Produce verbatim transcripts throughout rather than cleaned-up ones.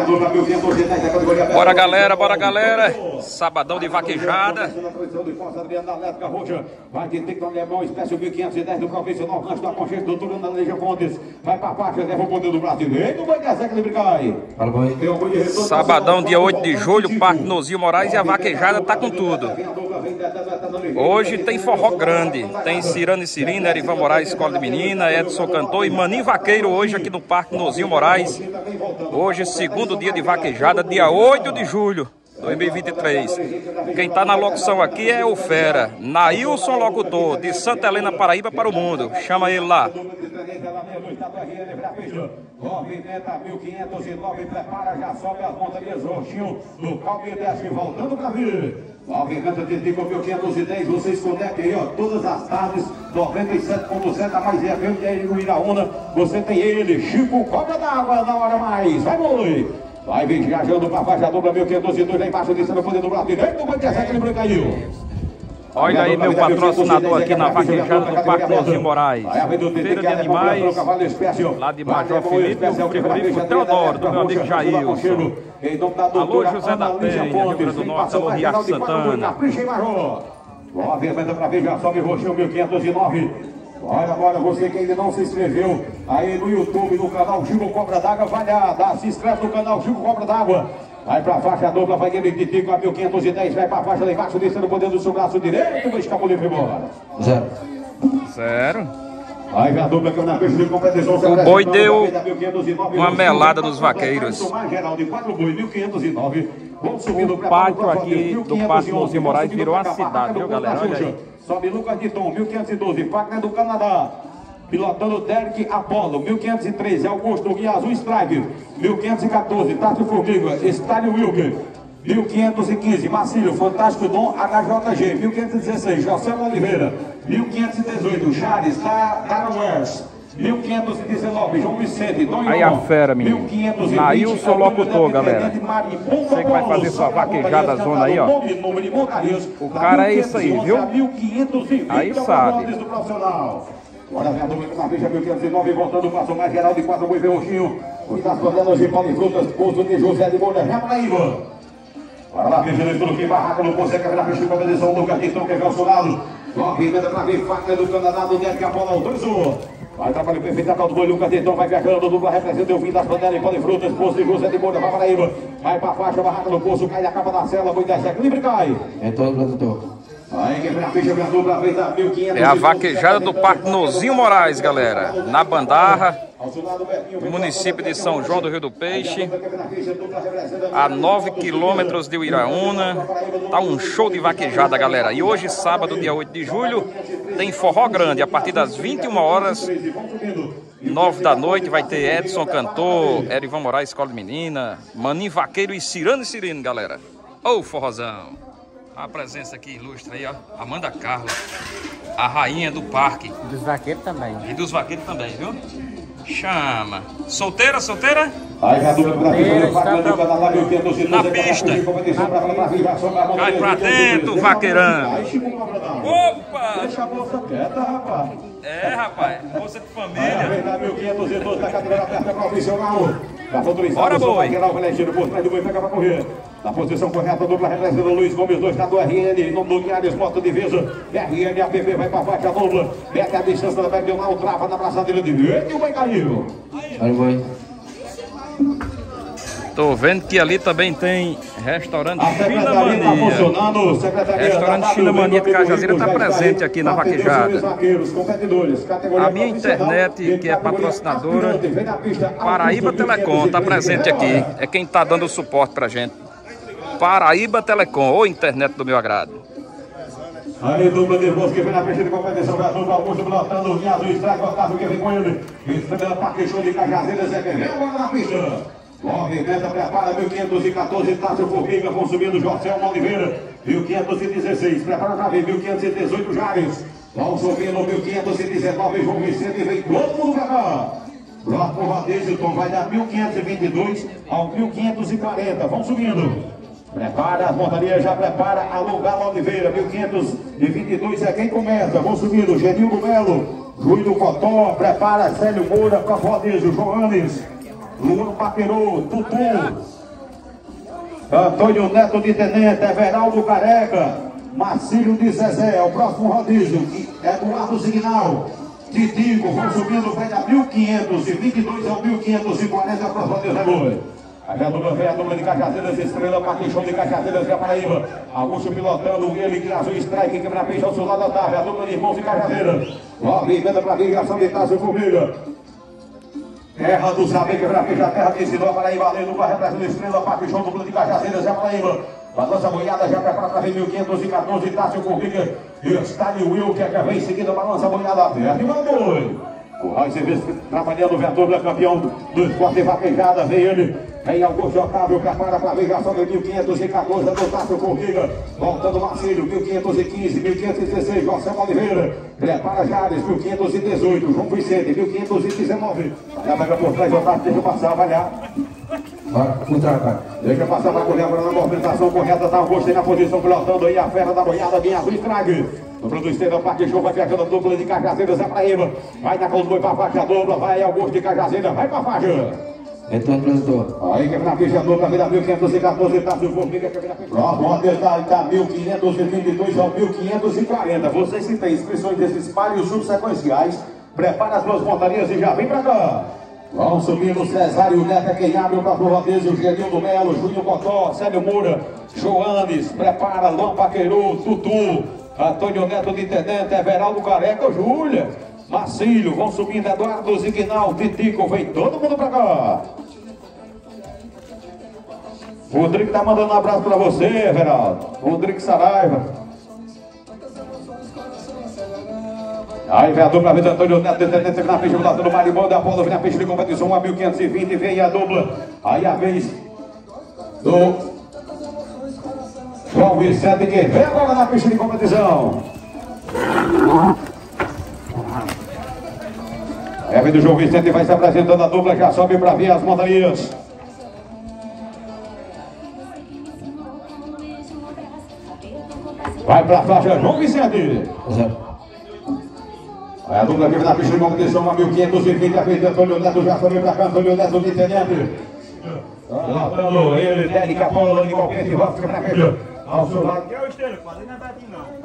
Bora galera, bora galera. Sabadão de vaquejada. Vai ter que alemão, espécie mil quinhentos e dez do profissional, rancho da Conchete, doutor da Legião Fontes. Vai pra faixa, leva o poder do brasileiro. Vai descer aquele bricai. Sabadão, dia oito de julho, Parque Nozio Moraes, e a vaquejada tá com tudo. Hoje tem forró grande. Tem Cirano e Cirina, Erivan Moraes, Escola de Menina, Edson Cantor e Maninho Vaqueiro hoje aqui no Parque Nozio Moraes. Hoje, segundo dia de vaquejada, dia oito de julho de dois mil e vinte e três. Quem está na locução aqui é o Fera, Nailson Locutor, de Santa Helena, Paraíba, para o mundo. Chama ele lá. Movimenta mil quinhentos e nove, prepara, já sobe as montarias, roxinho, no calme e desce, voltando para vir. Movimenta de Tico mil quinhentos e dez, vocês conectem aí, ó, todas as tardes, noventa e sete ponto sete, a mais F M, e aí no Iraúna, você tem ele, Chico Cobra d'Água, na hora mais, vai boi! Vai vir viajando para a faixa dupla mil quinhentos e dois, lá embaixo, descendo o poder do braço direito, vai descer aquele branco caiu. Olha aí meu patrocinador aqui na vaquejada do Parque Nozio Moraes. Feira de animais, lá de Major Felipe, o frigorífico Teodoro, do meu amigo Jailson. Alô José da Penha, Rio Grande do Norte, alô Riacho Santana. Movimenta para ver, já sobe roxinho mil quinhentos e nove. Olha agora, você que ainda não se inscreveu aí no YouTube, no canal Chico Cobra d'Água, vai lá, dá, se inscreve no canal Chico Cobra d'Água. Vai pra faixa dupla, vai ele de Tico a mil quinhentos e dez, vai pra faixa lá embaixo, descendo o poder do seu braço direito, vai escapar livre embora. Zero. Zero. Vai a dupla que eu na peixe de competição. O boi deu uma melada nos vaqueiros. O pátio aqui do Parque Nozio Moraes virou uma cidade, viu galera? Olha aí. Sobe Lucas de Tom, mil quinhentos e doze, Pacna do Canadá. Pilotando Derek Apollo, mil quinhentos e treze, Augusto Guia Azul Strike, mil quinhentos e quatorze, Tátio Formiga, Stálio Wilker, mil quinhentos e quinze, Marcílio, Fantástico Dom, H J G, mil quinhentos e dezesseis, José Oliveira, mil quinhentos e dezoito, Chares, Tarawers, mil quinhentos e dezenove, João Vicente, Dom aí a fera, menino. Nailson Locutor, galera. Você que vai fazer sua vaquejada zona aí, ó. O cara é isso aí, viu? Aí sabe. Bora ver a dupla com a ficha mil quinhentos e nove, voltando o passo mais geral de quatro, boi roxinho. Cuidado com as cordelas de Paulo e Frutas, posto de José de Moura, Paraíba. Bora lá, fechando tudo que barraca, não consegue virar ficha de competição, Lucas de Tom, que é calçonado. Movimenta pra ver, faca do Canadá, do Derek Apollo, dois um. Vai trabalho perfeito, a caldo boi, Lucas de Tom, vai viajando, dupla representa o fim das cordelas de Paulo e Frutas, posto de José de Moura, Paraíba. Vai pra faixa, barraca no poço, cai a capa da cela, boi desce, livre cai. É todo produtor. É a vaquejada do Parque Nozio Moraes, galera. Na Bandarra, no município de São João do Rio do Peixe, a nove quilômetros de Uiraúna. Tá um show de vaquejada, galera. E hoje, sábado, dia oito de julho, tem forró grande. A partir das vinte e uma horas, nove da noite, vai ter Edson Cantor, Erivan Moraes, Escola de Menina, Maninho Vaqueiro e Cirano e Cirino, galera. Ô, forrozão! A presença aqui ilustre aí, ó. Amanda Carla, a rainha do parque. Dos vaqueiros também. E dos vaqueiros também, viu? Chama. Solteira, solteira? Solteira, na pista. Cai pra dentro, vaqueirão. Opa! Deixa a moça quieta, rapaz. É, rapaz. Moça de família. mil quinhentos e doze da cadeira aberta profissional. Bora, boi. Na posição correta, dupla representa o Luiz Gomes, dois, tá do R N, em nome do Linhares, moto divisa, R N, A P P, vai pra faixa dupla, mete a distância da Bebe Mal, trava na braçadeira de direita e o boi caiu. Olha o boi. Tô vendo que ali também tem restaurante China Tá Mania. Restaurante China Mania de Cajazeira tá presente aqui na vaquejada. A minha internet, que é patrocinadora, Paraíba Telecom, tá presente aqui. É quem tá dando o suporte pra gente. Paraíba Telecom, ou internet do meu agrado. Ali, dupla de voz que vem na pista de competição, vai dupla Augusto pilotando o Guia Azul Strike, Otávio que vem com ele. Estrela Parque Show de Cajazeira, Zé Guerreiro, agora na pista. Movimenta, prepara, mil quinhentos e quatorze, Tássio Formiga, consumindo Jorcelmo Oliveira, mil quinhentos e dezesseis, prepara pra ver, mil quinhentos e dezoito, Jares. Vão subindo, mil quinhentos e dezenove, João Vicente, vem todo mundo pra cá. Próximo rodeio, Tom, vai dar mil quinhentos e vinte e dois ao mil quinhentos e quarenta, vão subindo. Prepara as montarias, já prepara a Lugala Oliveira, mil quinhentos e vinte e dois é quem começa, vão subindo, Genildo Melo, Júlio Cotó, prepara Célio Moura, Capodejo, Joanes. Luan Paquerô, Tutu. Antônio Neto de Tenente, Everaldo Careca, Marcílio de Zezé, o próximo rodízio, Eduardo Signal, Titico, vão subindo, vai a mil quinhentos e vinte e dois ao mil quinhentos e quarenta, o próximo rodízio é Lula. A já dupla vem a dupla de Cajazeiras, Estrela, Paquichão de Cajazeiras, da Paraíba. Augusto pilotando, ele que azul strike, quebra peixe ao seu lado da tarde, a dupla de irmãos de Cajazeiras. Logo emenda para a ligação de Tássio Formiga. Terra do Saber, quebra peixe, a terra que ensinou a Paraíba, além do representando Estrela, Paquichão, dupla de Cajazeiras, da Paraíba. Balança boiada, já prepara para ver mil quinhentos e quatorze, Tássio Formiga. E Stanley Wilker, que vem em seguida, balança boiada, aperta e mandou. O Raiz trabalhando, o dupla campeão do esporte vaquejada, vem ele. Vem Augusto Otávio, prepara para a ligação de mil quinhentos e quatorze, do Tássio Formiga. Voltando Marcílio, mil quinhentos e quinze, mil quinhentos e dezesseis, Marcelo Oliveira. Prepara Jales, mil quinhentos e dezoito, João Vicente, mil quinhentos e dezenove. Já pega por trás, Otávio, deixa passar, vai lá. Deixa passar, vai correr agora na movimentação correta, tá Augusto aí na posição, pilotando aí a fera da boiada, vem azul estrague. Dupla do Estevão, Parque Show, vai fechando a dupla de Cajazeiras, é pra Eva. Vai na conduz pra faixa, a dupla, vai Augusto de Cajazeiras, vai pra faixa. Então, produtor. Aí que na ficha dupla, vira mil quinhentos e quatorze, Tássio Formiga, que vira próximo, onde está, está mil quinhentos e vinte e dois ao mil quinhentos e quarenta. Vocês que têm inscrições desses páreos subsequenciais, prepara as duas montarias e já vem pra cá. Vão subindo Cesário Neto, é quem abre o próprio rodeio, Genildo Melo, Júnior Cotó, Célio Moura, Joanes, prepara, Luan Paquerô, Tutu, Antônio Neto de Tenente, Everaldo Careca, Júlia, Marcílio, vão subindo Eduardo Zignal, Titico, vem todo mundo pra cá. Rodrigo tá mandando um abraço pra você, Everaldo. Rodrigo Saraiva. Aí vem a dupla, vem Antônio Neto de Tenente, na pista, pilotando o Maribondo, Apolo, vem a pista de competição, a mil quinhentos e vinte, vem a dupla. Aí a vez do João Vicente, que vem agora na pista de competição. Aí a vez do João Vicente, vai se apresentando a dupla, já sobe para ver as montarias. Vai para a faixa, João Vicente. Aí a dupla vive na pista de competição, a mil quinhentos e vinte, a vez de Antônio Neto, já sobe para cá, Antônio Neto de Tenente. Lotando ele, Dérica, Paula, de qualquer de volta, para cá. Ao seu lado. Que é o Estrela, quase não vai vir não.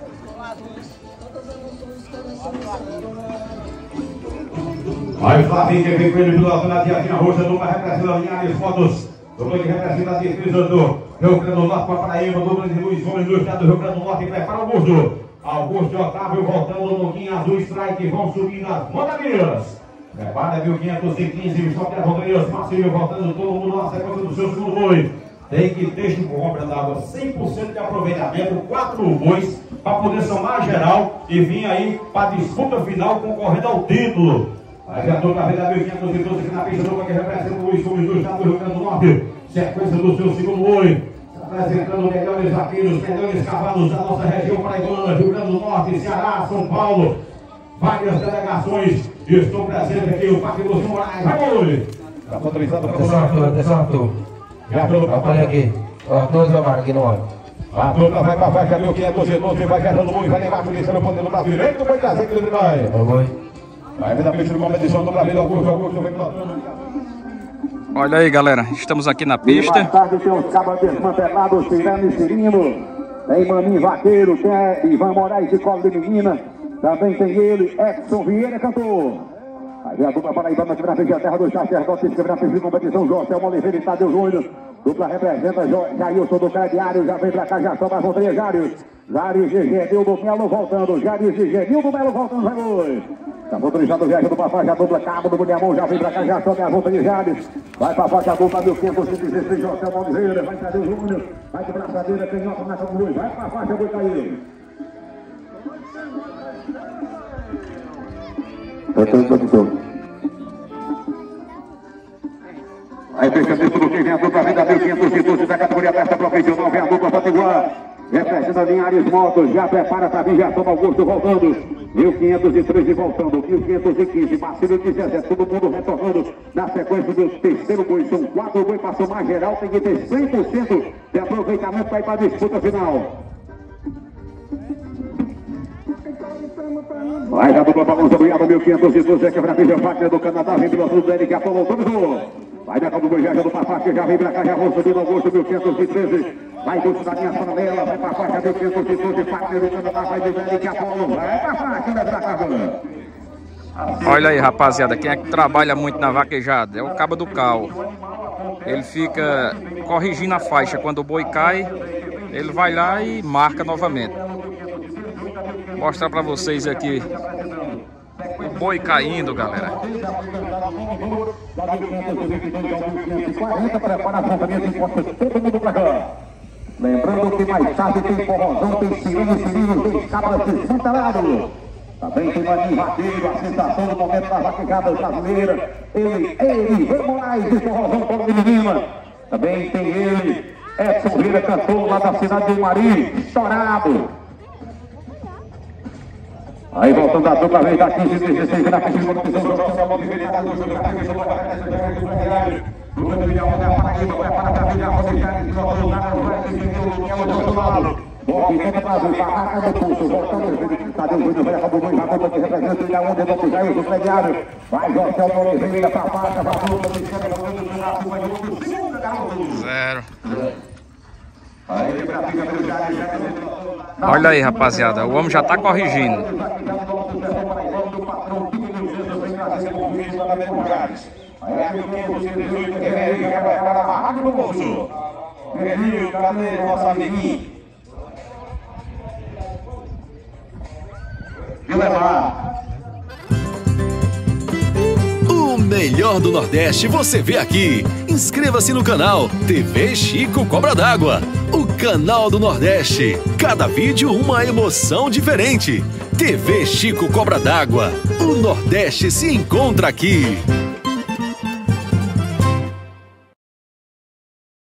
Aí o Flavinho, que vem com ele pilotando na diazinha roxa, dupla representando Linhares, fotos. Dupla que representa a defesa do Rio Grande do Norte para Paraíba, dupla de Luiz Gomes do estado do Rio Grande do Norte, prepara o Augusto. Augusto e Otávio voltando no Guinha Azul Strike, vão subir nas montarias. Prepara mil quinhentos e quinze, o Shopping das Montarias, Marcílio voltando todo mundo na sequência do seu segundo boi. Tem que ter com obra d'água, cem por cento de aproveitamento, quatro bois, para poder somar geral e vir aí para a disputa final concorrendo ao título. Aí já estou na venda mil quinhentos e doze aqui na pista dupla que representa o Luiz Gomes do estado do Rio Grande do Norte. Sequência do seu segundo boi. Apresentando melhores vaqueiros, melhores cavalos da nossa região paraibana, Rio Grande do Norte, Ceará, São Paulo. Várias delegações estão presentes aqui, o Parque dos Moraes. Vai, boi! Está autorizado para Atenção, Arthur, atenção, Arthur. Já estou para Olha aqui. Ó, todos vai aqui no olho. a dupla vai para a faixa mil quinhentos e doze, vai quebrando muito, vai lá embaixo, descendo o ponto do braço direito, vai trazer aquele vai. Vai. Vai vir na pista de competição, dupla vida, Augusto, Augusto, vem pilotando. Olha aí, galera, estamos aqui na pista. Mais tarde tem os cabos desmantelados, tirando e Cirino. Tem Maninho Vaqueiro, tem Ivan Moraes de Colo de Menina. Também tem ele, Edson Vieira, cantor. Aí vem a dupla paraibana que na frente da terra do Sacerdote, que na pista de competição, José Oliveira e Tadeu Júnior. Dupla representa Jailson do Crediário, já vem pra cá, já sobe a volta Jário. Jário G G, Nildo Melo voltando, Jário G G, Nildo Melo voltando, vai hoje. Tá motorizado, viaja do Papá, já dupla Cabo do Bunhamão, já vem pra cá, já sobe a volta de Jário. Vai pra faixa dupla mil quinhentos e dezesseis, José Oliveira, vai Tadeu Júnior. Vai de braçadeira, canhota na São Luís, vai pra faixa do Itaí. Aí fecha dentro do time, vem a dupla, vem da mil quinhentos e doze da categoria aberta profissional, vem a dupla Potiguar. Representa Linhares Motos, já prepara para vir, já toma Augusto voltando. mil quinhentos e treze voltando, mil quinhentos e quinze, Marcílio de Zezé, todo mundo retornando na sequência do terceiro boi. São quatro boi para somar geral, tem que ter cem por cento de aproveitamento para ir para a disputa final. Vai da dupla balança boiada, mil quinhentos e doze, quebra-pija, Wagner do Canadá, vem pilotando dele, que Apolo autorizou. Vai dar como Goiás do Papaque, já vem pra cá, já vou subir no Augusto, mil quinhentos e treze. Vai do da minha panela, vai pra faixa, mil quinhentos e doze, parceiro, vai do Velho que Apolo, vai pra faixa, vai pra cá, Olha aí, rapaziada, quem é que trabalha muito na vaquejada? É o cabo do cal. Ele fica corrigindo a faixa. Quando o boi cai, ele vai lá e marca novamente. Vou mostrar pra vocês aqui o boi caindo, galera. Lembrando que mais tarde tem forrozão, tem cirino, cirino, dois cabras desmantelados. Também tem Maninho Vaqueiro, a sensação do momento da vaquejada brasileira. Ele, ele, vamos mais de forrozão para o menino. Também tem ele, Edson Vieira, cantor lá da cidade de Mari, estourado. Aí voltando a dupla vez da quinze, dezesseis, na quinze, na quinze, movimento Brasil, barraca do pulso, voltando, cadê o Júnior, vai acabar o boi, vai acabar que representa o Ilhaú, de novo, já o Flegário, vai Jorge Oliveira pra faixa, vai pro Zero. Olha aí, rapaziada, o homem já tá corrigindo. Nosso amiguinho. O melhor do Nordeste você vê aqui. Inscreva-se no canal T V Chico Cobra d'Água. O canal do Nordeste. Cada vídeo uma emoção diferente. T V Chico Cobra d'Água. O Nordeste se encontra aqui.